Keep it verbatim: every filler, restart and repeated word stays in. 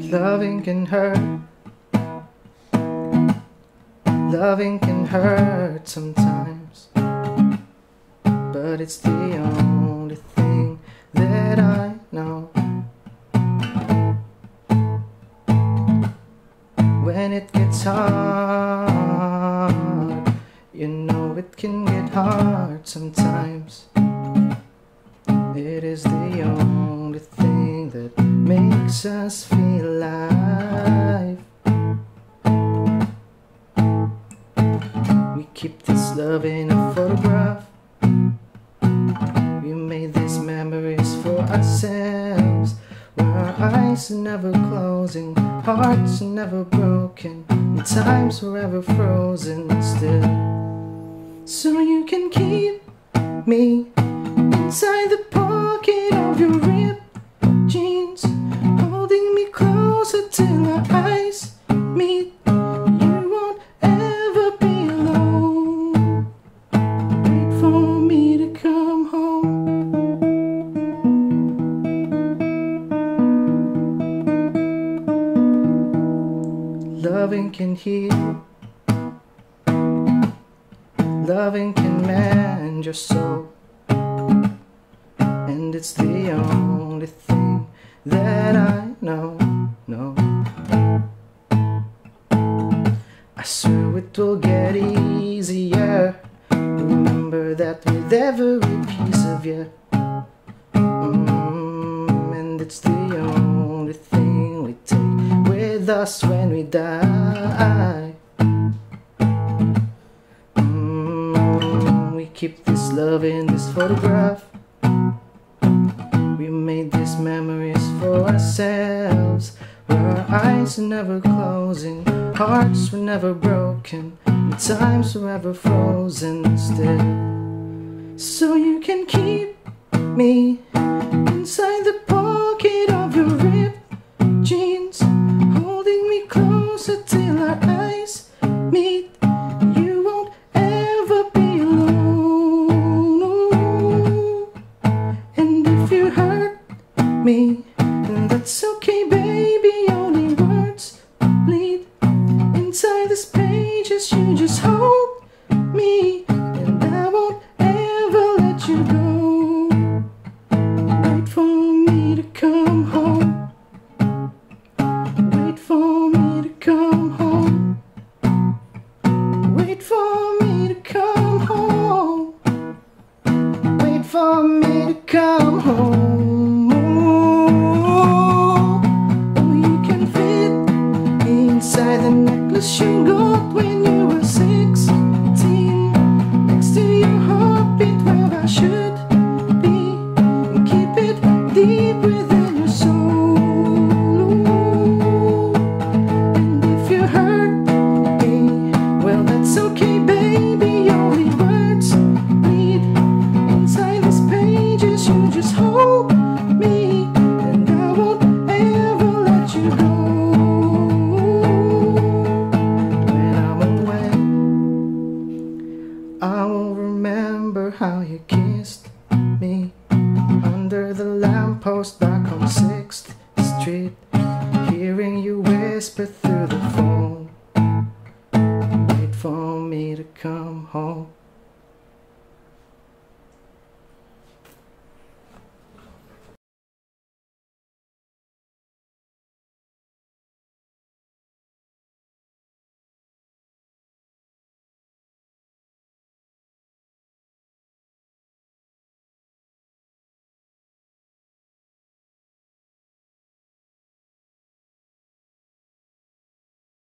Loving can hurt. Loving can hurt sometimes, but it's the only thing that I know. When it gets hard, you know it can get hard sometimes. It is the only thing that makes us feel alive. We keep this love in a photograph. We made these memories for ourselves, where our eyes are never closing, hearts are never broken, and time's forever frozen still. So you can keep me inside the pocket of your ripped jeans, holding me closer till our eyes meet. You won't ever be alone. Wait for me to come home. Loving can heal. Loving can mend your soul, and it's the only thing that I know, no. I swear it will get easier. Remember that with every piece of you. mm, And it's the only thing we take with us when we die. Keep this love in this photograph. We made these memories for ourselves, where our eyes are never closing, hearts were never broken, and times were ever frozen still. So you can keep me inside the pocket of your ripped jeans, holding me closer till our eyes meet. You won't ever be alone. Me, and that's okay, baby. Only words bleed inside these pages. You just hold me, and I won't ever let you go. Wait for me to come home. Wait for me to come home. Wait for me to come home. Wait for me to come home. Inside the necklace you got when you were sixteen, next to your heartbeat where I should be, and keep it deep within your soul. And if you hurt me, well that's okay, baby. Only words bleed inside these pages. You just hold me, and I won't ever let you go. I will remember how you kissed me under the lamppost back on sixth street, hearing you whisper through the phone. Wait for me to come home.